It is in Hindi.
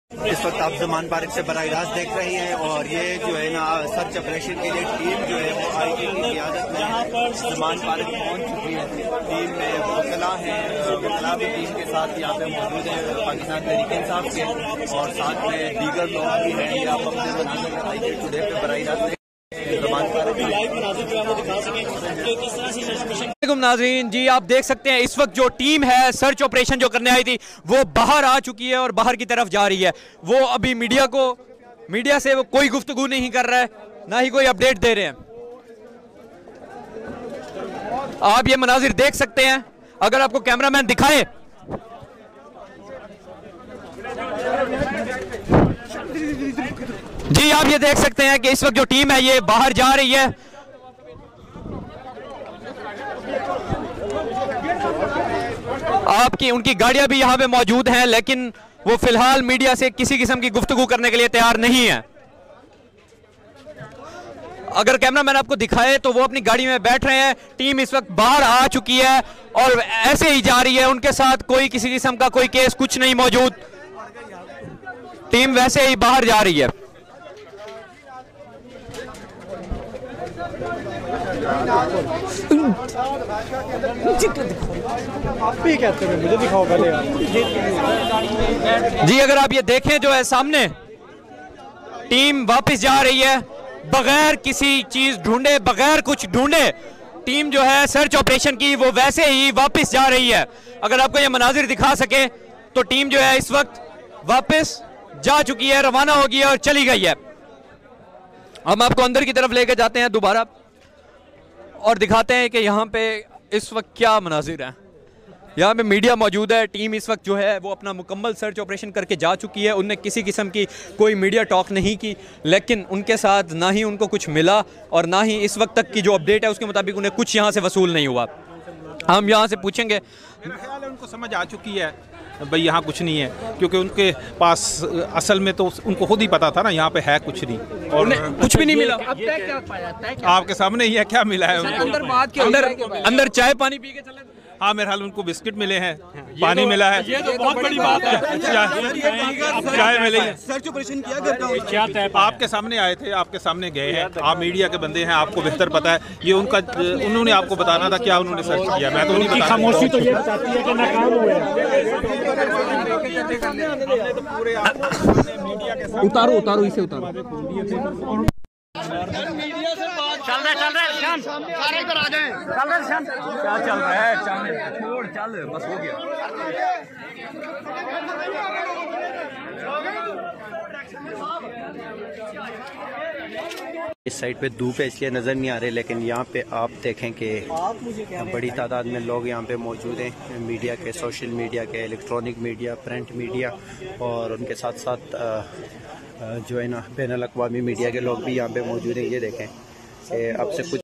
इस वक्त आप ज़मान पार्क से बराह रास्त देख रहे हैं और ये जो है ना सर्च ऑपरेशन के लिए टीम जो है वो आईटी की क़ियादत में ज़मान पार्क पहुंच चुकी है। टीम में वकला हैं, वकला भी टीम के साथ यहाँ पे मौजूद है, पाकिस्तान तहरीक इंसाफ के, और साथ में दीगर लोग भी हैं। ये आप अपने मनाज़िर आईटी टुडे पे बराह रास्त नाज़रीन जी, आप देख सकते हैं इस वक्त जो टीम है सर्च ऑपरेशन जो करने आई थी वो बाहर आ चुकी है और बाहर की तरफ जा रही है। वो अभी मीडिया से वो कोई गुफ्तगू नहीं कर रहा है, ना ही कोई अपडेट दे रहे हैं। आप ये मनाजिर देख सकते हैं, अगर आपको कैमरामैन दिखाए जी, आप ये देख सकते हैं कि इस वक्त जो टीम है ये बाहर जा रही है। आपकी उनकी गाड़ियां भी यहां पे मौजूद हैं, लेकिन वो फिलहाल मीडिया से किसी किस्म की गुफ्तगू करने के लिए तैयार नहीं है। अगर कैमरामैन आपको दिखाए तो वो अपनी गाड़ी में बैठ रहे हैं। टीम इस वक्त बाहर आ चुकी है और ऐसे ही जा रही है, उनके साथ कोई किसी किस्म का कोई केस कुछ नहीं मौजूद। टीम वैसे ही बाहर जा रही है। मुझे दिखाओ पहले जी। अगर आप ये देखें जो है सामने, टीम वापस जा रही है बगैर किसी चीज ढूंढे, बगैर कुछ ढूंढे। टीम जो है सर्च ऑपरेशन की वो वैसे ही वापस जा रही है। अगर आपको ये मनाजिर दिखा सके तो टीम जो है इस वक्त वापस जा चुकी है, रवाना होगी और चली गई है। हम आपको अंदर की तरफ लेके जाते हैं दोबारा और दिखाते हैं कि यहाँ पे इस वक्त क्या मनाजिर हैं। यहाँ पे मीडिया मौजूद है। टीम इस वक्त जो है वो अपना मुकम्मल सर्च ऑपरेशन करके जा चुकी है। उनने किसी किस्म की कोई मीडिया टॉक नहीं की, लेकिन उनके साथ ना ही उनको कुछ मिला और ना ही इस वक्त तक की जो अपडेट है उसके मुताबिक उन्हें कुछ यहाँ से वसूल नहीं हुआ। हम यहाँ से पूछेंगे। मेरा ख्याल है उनको समझ आ चुकी है भाई यहाँ कुछ नहीं है, क्योंकि उनके पास असल में तो उनको खुद ही पता था ना यहाँ पे है कुछ नहीं, और कुछ भी नहीं मिला। अब तय क्या पाया? आपके सामने ही है, क्या मिला है उनको? अंदर चाय पानी पी के चले। हाँ, मेरे हाल उनको बिस्किट मिले हैं, पानी मिला है। ये तो बहुत बड़ी बात है। चाय मिली है। सर्च ऑपरेशन किया गया। आपके सामने आए थे, आपके सामने गए हैं। आप मीडिया के बंदे हैं, आपको बेहतर पता है। ये उनका, उन्होंने आपको बताना था क्या उन्होंने सर्च किया। मैं तो नहीं बता। खामोशी तो ये बताती है कि नाकाम हुए। उतारो इसे उतारो। चल रहा है शान, सारे इधर आ जाएं। चल रहा है शान, क्या चल रहा है? छोड़ चल, बस हो गया। इस साइड पे धूप है इसलिए नज़र नहीं आ रहे, लेकिन यहाँ पे आप देखें कि बड़ी तादाद में लोग यहाँ पे मौजूद हैं। मीडिया के, सोशल मीडिया के, इलेक्ट्रॉनिक मीडिया, प्रिंट मीडिया, और उनके साथ साथ जो है ना बैनुल अक़वामी मीडिया के लोग भी यहाँ पे मौजूद हैं। ये देखें कि आपसे कुछ